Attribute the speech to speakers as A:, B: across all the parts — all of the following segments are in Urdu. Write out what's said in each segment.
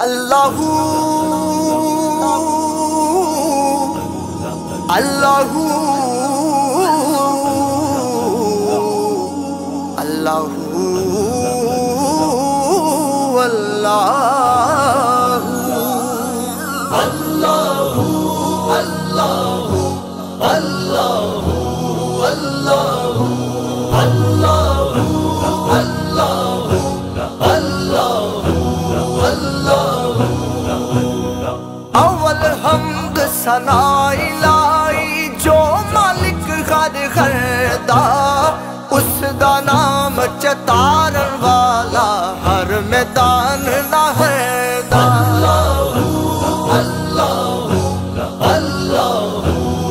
A: Allahu Allahu Allahu Allahu Allahu Allahu Allahu Allahu Allahu اول حمد ثنا الہی جو مالک ہر دا اس دا نام چتارن والا ہر میدان نہ ہے دا اللہ اللہ اللہ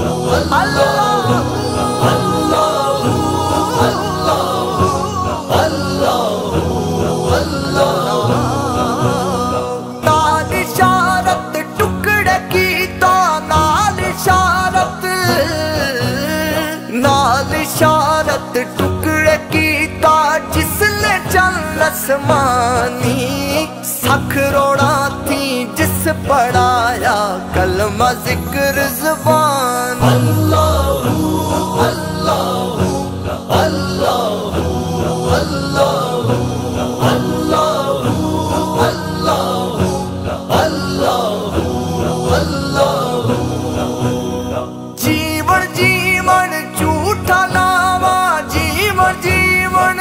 A: اشارت ٹکڑے کیتا جس نے چند آسمانی سکھ روڑا تھی جس پڑھایا کلمہ ذکر زبان اللہ اللہ اللہ اللہ اللہ اللہ اللہ جیون جیون جھوٹا ناوا جیون جیون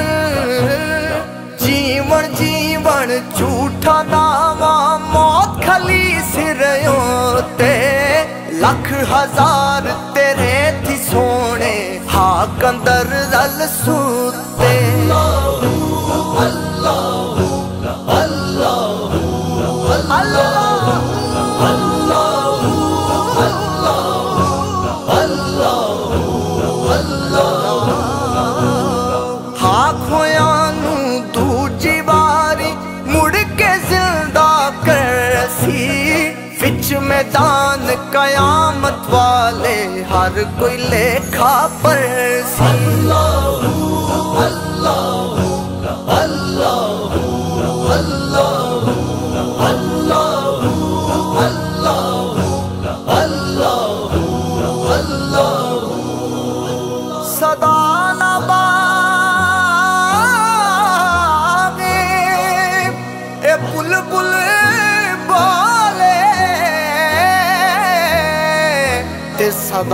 A: جیون جیون جھوٹا ناوا موت کھلی سریوں تے لکھ ہزار تیرے تھی سونے ہاک اندر رل سوتے اللہ اللہ اللہ ہاں کھویاں دوجی باری مڑ کے زندہ کرسی وچ میدان قیامت والے ہر کوئی لیکھا پرسی اللہ اللہ اللہ اللہ اللہ اللہ اللہ صدا نہ باغے اے بلبل بولے تے صدا